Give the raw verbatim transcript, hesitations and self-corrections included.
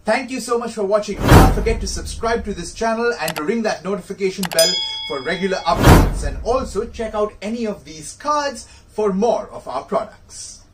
Thank you so much for watching. Do not forget to subscribe to this channel and to ring that notification bell for regular updates. And also check out any of these cards for more of our products.